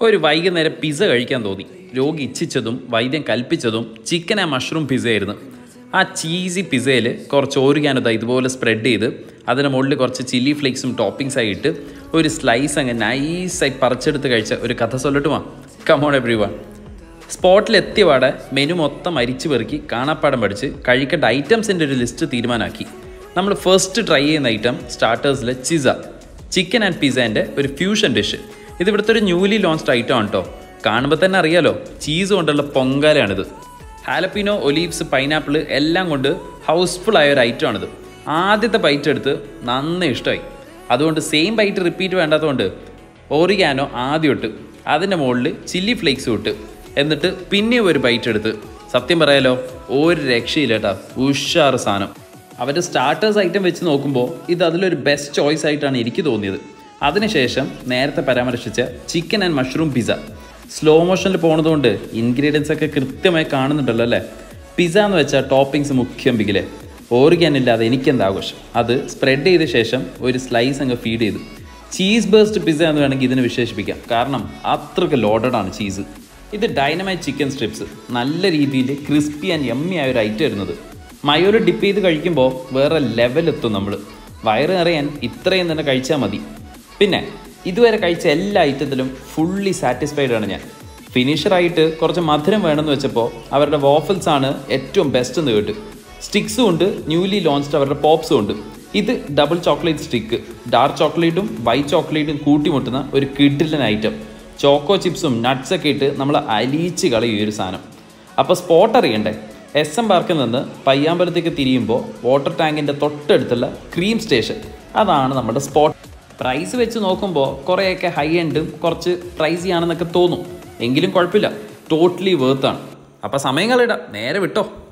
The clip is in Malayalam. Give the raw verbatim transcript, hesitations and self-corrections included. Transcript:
ഒരു വൈകുന്നേരം പിസ്സ കഴിക്കാൻ തോന്നി. രോഗി ഇച്ഛിച്ചതും വൈദ്യം കൽപ്പിച്ചതും ചിക്കൻ ആൻഡ് മഷ്റൂം പിസ്സയായിരുന്നു. ആ ചീസി പിസ്സയിൽ കുറച്ച് ഓറിഗാനോ ഇതുപോലെ സ്പ്രെഡ് ചെയ്ത് അതിന് മുകളിൽ കുറച്ച് ചില്ലി ഫ്ലേക്സും ടോപ്പിങ്സായി ഇട്ട് ഒരു സ്ലൈസ് അങ്ങ് നൈസായി പറിച്ചെടുത്ത് കഴിച്ച ഒരു കഥ സൊല്ലട്ടുമാ. Come on everyone. സ്പോട്ടിലെത്തിയപാടെ മെനു മൊത്തം അരിച്ചു പെറുക്കി കാണാപ്പാടം പഠിച്ച് കഴിക്കേണ്ട ഐറ്റംസിൻ്റെ ഒരു ലിസ്റ്റ് തീരുമാനമാക്കി. നമ്മൾ ഫസ്റ്റ് ട്രൈ ചെയ്യുന്ന ഐറ്റം സ്റ്റാർട്ടേഴ്സിലെ ചിസ, ചിക്കൻ ആൻഡ് പിസ്സേൻ്റെ ഒരു ഫ്യൂഷൻ ഡിഷ്. ഇത് ഇവിടുത്തെ ഒരു ന്യൂലി ലോഞ്ച്ഡ് ഐറ്റം ആണ് കേട്ടോ. കാണുമ്പോൾ തന്നെ അറിയാലോ, ചീസ് കൊണ്ടുള്ള പൊങ്കാലയാണിത്. ഹാലപ്പിനോ, ഒലീവ്സ്, പൈനാപ്പിൾ എല്ലാം കൊണ്ട് ഹൗസ്ഫുൾ ആയ ഒരു ഐറ്റം ആണിത്. ആദ്യത്തെ ബൈറ്റ് എടുത്ത് നന്നേ ഇഷ്ടമായി. അതുകൊണ്ട് സെയിം ബൈറ്റ് റിപ്പീറ്റ് വേണ്ടാത്തതുകൊണ്ട് ഓറിഗാനോ ആദ്യം ഇട്ട് അതിൻ്റെ മുകളിൽ ചില്ലി ഫ്ലേക്സ് ഇട്ട് എന്നിട്ട് പിന്നെയും ഒരു ബൈറ്റ് എടുത്ത് സത്യം പറയാലോ ഒരു രക്ഷയില്ല കേട്ടോ. ഉഷാറ് സാധനം. അവരുടെ സ്റ്റാർട്ടേഴ്സ് ഐറ്റം വെച്ച് നോക്കുമ്പോൾ ഇത് അതിലൊരു ബെസ്റ്റ് ചോയ്സ് ആയിട്ടാണ് എനിക്ക് തോന്നിയത്. അതിനുശേഷം നേരത്തെ പരാമർശിച്ച chicken and mushroom pizza. Slow മോഷനിൽ പോണതുകൊണ്ട് ഇൻഗ്രീഡിയൻസ് ഒക്കെ കൃത്യമായി കാണുന്നുണ്ടല്ലോ അല്ലേ. പിസ്സ എന്ന് വെച്ചാൽ ടോപ്പിങ്സ് മുഖ്യം ബിഗിലെ. ഓറിഗാനോ ഇല്ലാതെ എനിക്കെന്താ ആഘോഷം. അത് സ്പ്രെഡ് ചെയ്ത ശേഷം ഒരു സ്ലൈസ് അങ്ങ് ഫീഡ് ചെയ്തു. ചീസ് ബേസ്റ്റ് പിസ്സ എന്ന് വേണമെങ്കിൽ ഇതിന് വിശേഷിപ്പിക്കാം. കാരണം അത്രയ്ക്ക് ലോഡഡ് ആണ് ചീസ്. ഇത് ഡൈനമൈറ്റ് ചിക്കൻ സ്ട്രിപ്സ്, നല്ല രീതിയിൽ ക്രിസ്പി ആൻഡ് യമ്മി ആയ ഒരു ഐറ്റം വരുന്നത്. മയോയിൽ ഡിപ്പ് ചെയ്ത് കഴിക്കുമ്പോൾ വേറെ ലെവലെത്തും നമ്മൾ. വയറ് നിറയാൻ ഇത്രയും തന്നെ കഴിച്ചാൽ മതി. പിന്നെ ഇതുവരെ കഴിച്ച എല്ലാ ഐറ്റത്തിലും ഫുള്ളി സാറ്റിസ്ഫൈഡ് ആണ് ഞാൻ. ഫിനിഷറായിട്ട് കുറച്ച് മധുരം വേണമെന്ന് വെച്ചപ്പോൾ അവരുടെ വാഫിൾസ് ആണ് ഏറ്റവും ബെസ്റ്റ് എന്ന് കേട്ട്. സ്റ്റിക്സും ഉണ്ട്, ന്യൂലി ലോഞ്ച്ഡ് അവരുടെ പോപ്സും ഉണ്ട്. ഇത് ഡബിൾ ചോക്ലേറ്റ് സ്റ്റിക്ക്, ഡാർക്ക് ചോക്ലേറ്റും വൈറ്റ് ചോക്ലേറ്റും കൂട്ടിമുട്ടുന്ന ഒരു കിഡിലൻ ഐറ്റം. ചോക്കോ ചിപ്സും നട്ട്സൊക്കെ ഇട്ട് നമ്മൾ അലിയിച്ച് കളയും ഈ ഒരു സാധനം. അപ്പോൾ സ്പോട്ട് അറിയണ്ടേ? എസ് എം പാർക്കിൽ നിന്ന് പയ്യാമ്പലത്തേക്ക് തിരിയുമ്പോൾ വാട്ടർ ടാങ്കിൻ്റെ തൊട്ടടുത്തുള്ള ക്രീം സ്റ്റേഷൻ, അതാണ് നമ്മുടെ സ്പോട്ട്. പ്രൈസ് വെച്ച് നോക്കുമ്പോൾ കുറേയൊക്കെ ഹൈ എൻഡും കുറച്ച് പ്രൈസി ആണെന്നൊക്കെ തോന്നും. എങ്കിലും കുഴപ്പമില്ല, ടോട്ടലി വേർത്താണ്. അപ്പോൾ സമയം കളയിടാം, നേരെ വിട്ടോ.